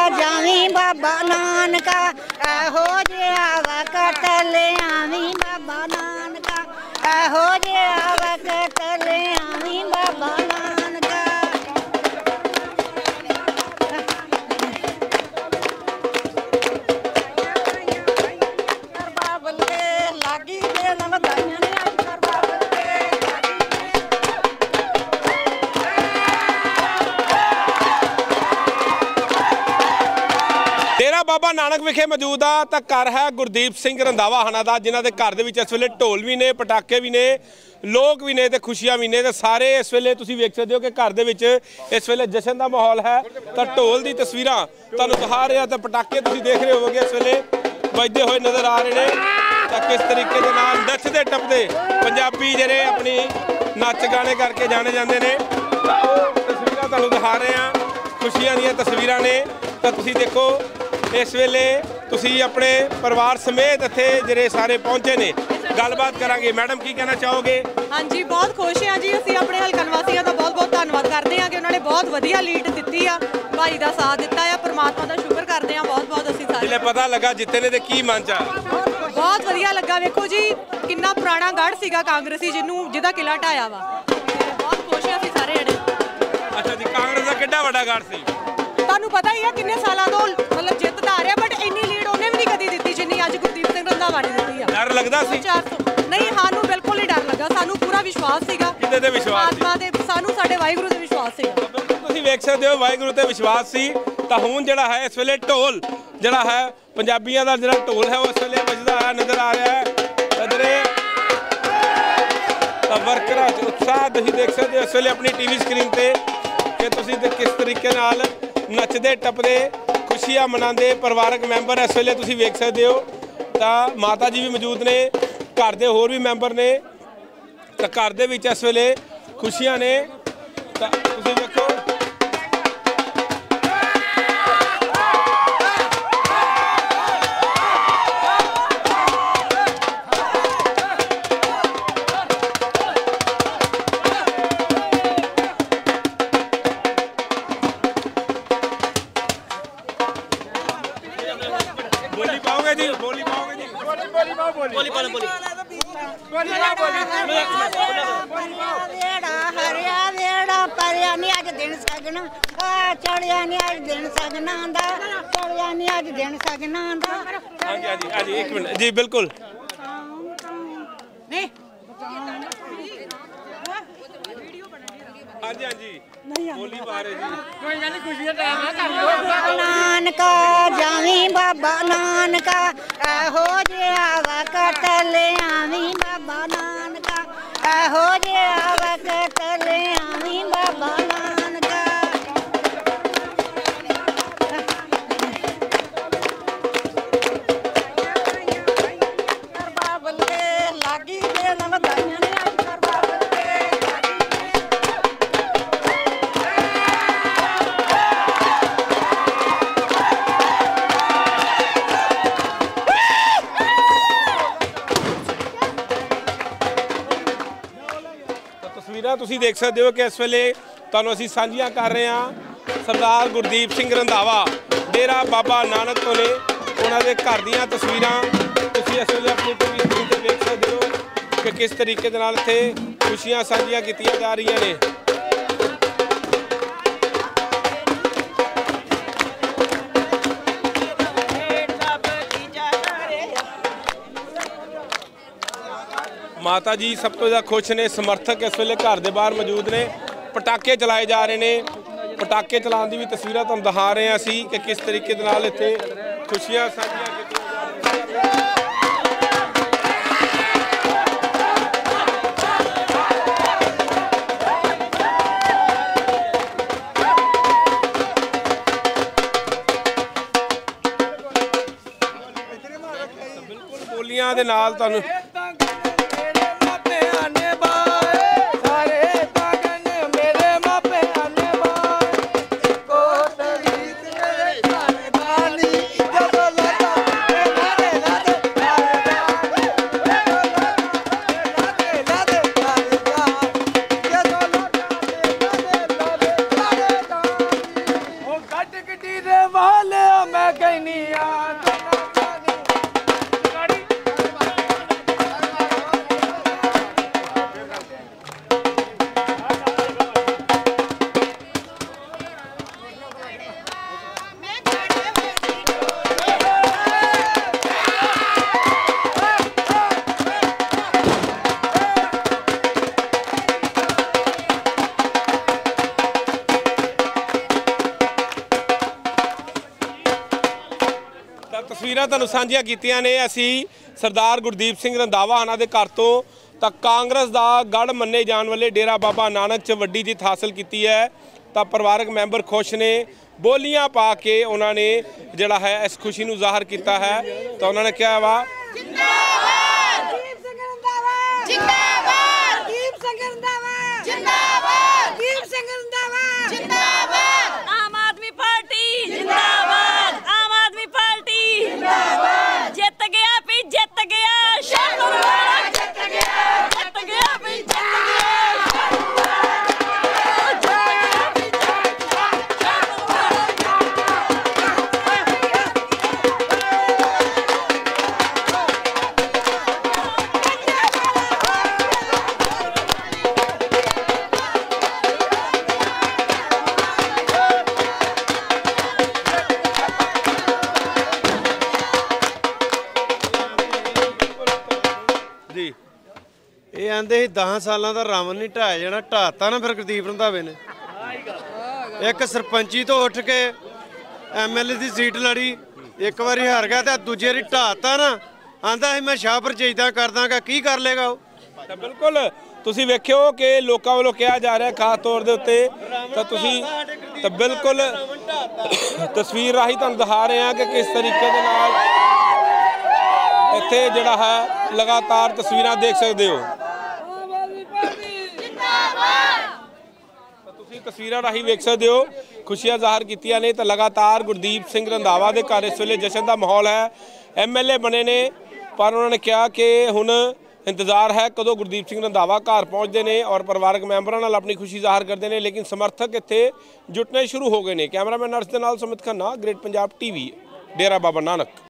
Xavi बाबा नानका एहो जिहा वक्त ले आवी बाबा नानका एहो जिहा वक्त ले आवी बाबा नानका। डेरा बाबा नानक विखे मौजूद आ तो घर है गुरदीप सिंह रंधावा हना का, जिन्हों के घर दे विच इस वेले ढोल भी ने, पटाके भी ने, लोग भी ने ते खुशियां भी ने। तो सारे इस वेले तुसीं वेख सकते हो कि घर दे विच इस वेले जश्न का माहौल है। तो ढोल की तस्वीरां तुहानूं दिखा रहे हैं, तो पटाके तुसीं देख रहे होवोगे इस वेले बजदे हुए नज़र आ रहे हैं। तो किस तरीके दे नाल नचदे टपदे पंजाबी जिहड़े अपनी नच गाने करके जाने जाते हैं। तस्वीरां तुहानूं दिखा रहे हैं, खुशियां दीयां तस्वीरां ने। तो तुसीं देखो इस वेले तुसीं अपने परिवार समेत इत्थे जिहड़े सारे पहुंचे ने, गलबात करांगे। मैडम की कहना चाहोगे? हाँ जी, बहुत खुश हाँ जी। असीं अपने हलका निवासियों का बहुत बहुत धन्नवाद करते हैं कि उन्होंने बहुत वधिया लीड दी आ, भाई का साथ दिता है, परमात्मा का शुक्र करते हैं बहुत बहुत। असीं सारे जिहले पता लगा जिते ने ते की मन च बहुत वधिया लगा। वेखो जी कितना पुराना गढ़ सीगा कांग्रेसी जिहदा किला ढाया वा। बहुत खुश हैं असीं सारे जणे। अच्छा जी, कांग्रेस का किड्डा वड्डा गढ़ सी? ਤੁਹਾਨੂੰ पता ही है किन्ने सालों तो मतलब जितदा आ रहा, बट इन्नी लीड उन्हें भी नहीं कदी दी जिन्नी अज गुरदीप सिंह रंधावा ने दी है। डर लगदा सी? नहीं, सानू बिल्कुल नहीं डर लगा, सानू पूरा विश्वास सीगा। किते ते विश्वास सी? आत्मा दे सानू साडे वाहिगुरू ते विश्वास सीगा। तुसीं वेख सकदे हो वाहिगुरू ते विश्वास सी। तां हुण जिहड़ा है इस वेले ढोल जिहड़ा है पंजाबियां दा जिहड़ा ढोल है वो इस वेले वजदा है नज़र आ रहा है। इधरे वर्करां च उत्साह तुसीं देख सकदे हो इस वेले अपनी टीवी स्क्रीन ते कि तुसीं किस तरीके नाल नचदे टपदे खुशियां मनाते परिवारक मैंबर इस वेले तुसीं वेख सकते हो। तो माता जी भी मौजूद ने, घर के होर भी मैंबर ने। तो घर दे विच इस वेले खुशियां ने। तो तुसीं देखो बोली पाओगे जी? बोली पाओगे जी? बोली हरिया वेड़ा परिया नहीं अज दिन सगना, चढ़िया नहीं अज दिन सगना दा, चढ़िया नहीं अज दिन सगना दा। हाँ जी, हाँ जी, हाँ जी, एक मिनट जी, बिल्कुल नहीं हाँ जी, हाँ जी, बोली पा रहे जी। कोई गल नहीं, खुशियां नानका जावी बाबा नानका एहो जिहा वक्त ले आवी बाबा नानका एहो जिहा वक्त ले आवी बाबा नानका। लागी दे लदाइयां ने तस्वीरां तुसीं देख सकते हो कि इस वेले तुहानूं असीं साझीआं कर रहे हैं। सरदार गुरदीप सिंह रंधावा डेरा बाबा नानक तो ने, उन्होंने घर दीयां तस्वीरां तुसीं इस वेले अपनी टीवी स्क्रीन ते देख सकते हो कि किस तरीके दे नाल इत्थे खुशियां साझीआं कीतियां जा रही ने। माता जी सब तो ज़्यादा खुश ने, समर्थक इस वेले घर के बाहर मौजूद ने, पटाके चलाए जा रहे हैं। पटाके चलाने की भी तस्वीरां तुहानूं दिखा रहे हैं असीं कि किस तरीके दे नाल इत्थे खुशियां साझीआं कीतियां जा रहीआं। बिल्कुल बोलियां दे नाल तुहानूं वाले मैं कहनी ਤਸਵੀਰਾਂ ਤੁਹਾਨੂੰ ਸਾਂਝੀਆਂ ਕੀਤੀਆਂ ਨੇ ਅਸੀਂ ਸਰਦਾਰ ਗੁਰਦੀਪ ਸਿੰਘ ਰੰਧਾਵਾ ਉਹਨਾਂ ਦੇ ਘਰ ਤੋਂ। ਤਾਂ ਕਾਂਗਰਸ ਦਾ ਗੜ੍ਹ ਮੰਨੇ ਜਾਣ ਵਾਲੇ ਡੇਰਾ ਬਾਬਾ ਨਾਨਕ 'ਚ ਵੱਡੀ ਜਿੱਤ ਹਾਸਲ ਕੀਤੀ ਹੈ। ਤਾਂ ਪਰਿਵਾਰਕ ਮੈਂਬਰ ਖੁਸ਼ ਨੇ, ਬੋਲੀਆਂ ਪਾ ਕੇ ਉਹਨਾਂ ਨੇ ਜਿਹੜਾ ਹੈ ਇਸ ਖੁਸ਼ੀ ਨੂੰ ਜ਼ਾਹਰ ਕੀਤਾ ਹੈ। ਤਾਂ ਉਹਨਾਂ ਨੇ ਕਿਹਾ ਵਾ ਜਿੰਦਾਬਾਦ ਦੀਪ ਸਿੰਘ ਰੰਧਾਵਾ ਜਿੰਦਾਬਾਦ ਦੀਪ ਸਿੰਘ ਰੰਧਾਵਾ ਜਿੰਦਾਬਾਦ ਦੀਪ ਸਿੰਘ ਰੰਧਾਵਾ ਜਿੰਦਾਬਾਦ ਆਮ ਆਦਮੀ ਪਾਰਟੀ ਜਿੰਦਾਬਾਦ ਆਮ ਆਦਮੀ ਪਾਰਟੀ ਜਿੰਦਾਬਾਦ ਜਿੱਤ ਗਿਆ ਵੀ ਜਿੱਤ ਗਿਆ ਸ਼ਾਨੂ ਵਾਲਾ ਜਿੱਤ ਗਿਆ ਵੀ ਜਿੱਤ ਗਿਆ ਜੀ। ਇਹ ਆਂਦੇ ਸੀ 10 ਸਾਲਾਂ ਦਾ ਰਾਵਣ ਨਹੀਂ ਢਾਇਆ ਜਾਣਾ, ਢਾਤਾ ਨਾ ਫਿਰ ਗੁਰਦੀਪ ਰੰਧਾਵੇ ਨੇ। ਇੱਕ ਸਰਪੰਚੀ ਤੋਂ ਉੱਠ ਕੇ ਐਮਐਲਏ ਦੀ ਸੀਟ ਲੜੀ, ਇੱਕ ਵਾਰੀ ਹਾਰ ਗਿਆ ਤੇ ਦੂਜੀ ਵਾਰੀ ਢਾਤਾ ਨਾ। ਆਂਦਾ ਸੀ ਮੈਂ ਸ਼ਾਹਪੁਰ ਚਾਹੀਦਾ ਕਰ ਦਾਂਗਾ, ਕੀ ਕਰ ਲੇਗਾ ਉਹ? ਤਾਂ ਬਿਲਕੁਲ ਤੁਸੀਂ ਵੇਖਿਓ ਕਿ ਲੋਕਾਂ ਵੱਲੋਂ ਕਿਹਾ ਜਾ ਰਿਹਾ ਖਾਸ ਤੌਰ ਦੇ ਉੱਤੇ। ਤਾਂ ਤੁਸੀਂ ਤਾਂ ਬਿਲਕੁਲ ਤਸਵੀਰ ਰਾਹੀਂ ਤੁਹਾਨੂੰ ਦਿਖਾ ਰਹੇ ਹਾਂ ਕਿ ਕਿਸ ਤਰੀਕੇ ਦੇ ਨਾਲ ਇੱਥੇ ਜਿਹੜਾ ਹੈ ਲਗਾਤਾਰ ਤਸਵੀਰਾਂ ਦੇਖ ਸਕਦੇ ਹੋ। ਤਾਂ ਤੁਸੀਂ ਤਸਵੀਰਾਂ ਰਾਹੀਂ ਵੇਖ ਸਕਦੇ ਹੋ ਖੁਸ਼ੀਆਂ ਜ਼ਾਹਰ ਕੀਤੀਆਂ ਨੇ। ਤਾਂ ਲਗਾਤਾਰ ਗੁਰਦੀਪ ਸਿੰਘ ਰੰਧਾਵਾ ਦੇ ਘਰ ਇਸ ਵੇਲੇ ਜਸ਼ਨ ਦਾ ਮਾਹੌਲ ਹੈ। ਐਮਐਲਏ ਬਣੇ ਨੇ, ਪਰ ਉਹਨਾਂ ਨੇ ਕਿਹਾ ਕਿ ਹੁਣ ਇੰਤਜ਼ਾਰ ਹੈ ਕਦੋਂ ਗੁਰਦੀਪ ਸਿੰਘ ਰੰਧਾਵਾ ਘਰ ਪਹੁੰਚਦੇ ਨੇ ਔਰ ਪਰਿਵਾਰਕ ਮੈਂਬਰਾਂ ਨਾਲ ਆਪਣੀ ਖੁਸ਼ੀ ਜ਼ਾਹਰ ਕਰਦੇ ਨੇ। ਲੇਕਿਨ ਸਮਰਥਕ ਇੱਥੇ ਜੁਟਨੇ ਸ਼ੁਰੂ ਹੋ ਗਏ ਨੇ। ਕੈਮਰਾਮੈਨ ਨਰਸ ਦੇ ਨਾਲ ਸੁਮਿਤ ਖੰਨਾ, ਗ੍ਰੇਟ ਪੰਜਾਬ ਟੀਵੀ, ਡੇਰਾ ਬਾਬਾ ਨਾਨਕ।